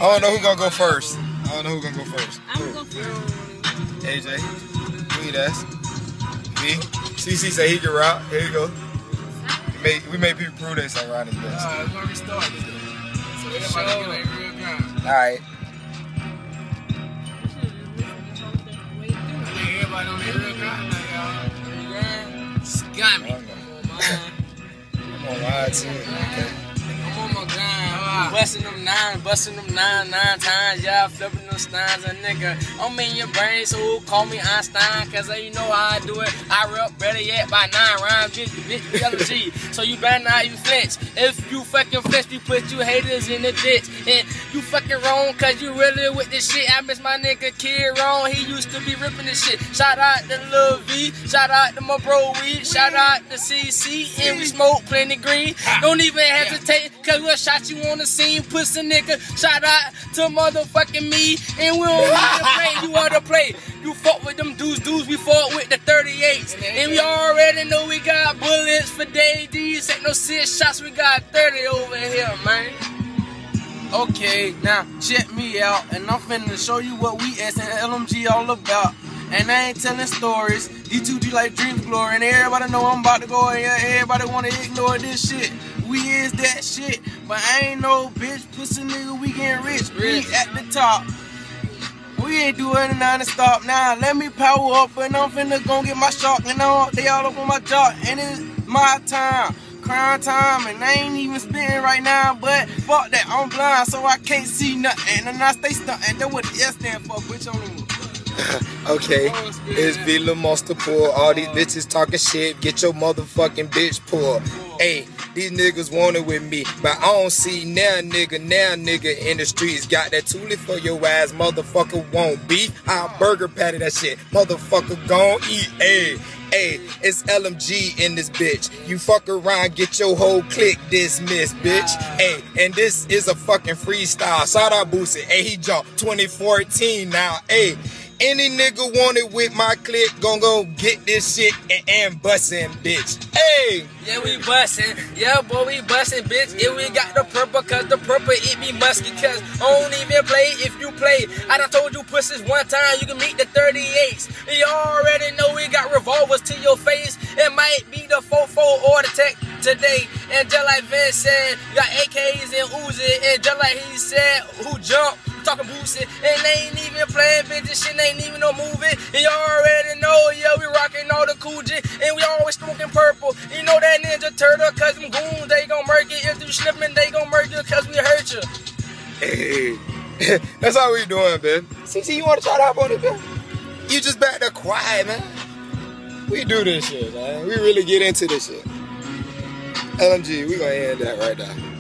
don't know who gonna go first. I don't know who gonna go first. I'm gonna go first. AJ, lead us. V. CC say he can route. Here you go. We made people prove they say Ron is best. It's gonna be started. So everybody get a real gun. Alright. Everybody on their real gun now, y'all. Scummy. I'm gonna lie to you. Okay. I'm on my gun. Busting them nine times. Y'all flipping them steins, a nigga. I'm in your brain, so call me Einstein, cause you know how I do it. I rep better yet by 9 rhymes, bitch, LG. So you better not even flinch. If you fucking flinch, we put you haters in the ditch. And you fucking wrong, cause you really with this shit. I miss my nigga Kid Wrong, he used to be ripping this shit. Shout out to Lil V, shout out to my bro Weed, shout out to CC, and we smoke plenty green. Don't even hesitate, cause we'll shot you on the scene, pussy nigga. Shout out to motherfucking me, and we don't need to play, you ought to play. You fought with them dudes, we fought with the 38s. And we already know we got bullets for days. These ain't no 6 shots, we got 30 over here, man. Okay, now check me out, and I'm finna show you what we as an LMG all about. And I ain't telling stories, D2G like dreams glory, and everybody know I'm about to go in here, everybody wanna ignore this shit. We is that shit, but I ain't no bitch, pussy nigga, we getting rich. We at the top. We ain't doing nothing to stop now. Let me power up, and I'm finna go get my shot, and they all up on my jaw, and it's my time. Crime time, and I ain't even spitting right now, but fuck that, I'm blind, so I can't see nothing, and I stay stunting. That's what the S stand for, bitch, on the Okay, it's V Lil Monster pull. All these bitches talking shit, get your motherfucking bitch pulled. Hey, these niggas want it with me, but I don't see now nigga in the streets. Got that toolie for your ass, motherfucker won't be. I'll burger patty that shit, motherfucker gon' eat. Hey, it's LMG in this bitch. You fuck around, get your whole clique dismissed, bitch. Hey, and this is a fucking freestyle. Shout out Boosie. Hey, he jumped 2014 now. Hey, any nigga want it with my clique, gon' go get this shit and bustin', bitch. Hey! Yeah, we bustin'. Yeah, boy, we bustin', bitch. Yeah, we got the purple, cause the purple it be musky, cause I don't even play if you play. I done told you pussies one time, you can meet the 38s. You already know we got revolvers to your face. It might be the 4-4 or the tech today. And just like Vince said, you got AKs and Uzi. And just like he said, who jumped? Talking Boosie, and they ain't even playing, bitch. This shit ain't even no movie. And you already know, yeah, we rocking all the cool J, and we always smoking purple. You know that Ninja Turtle, cause them goons, they gon' murk you. If you slippin', they gon' murk you, cause we hurt you. Hey, that's how we doing, man. CC, you wanna try to hop on it, man? You just back there quiet, man. We do this shit, man. We really get into this shit. LMG, we gonna end that right now.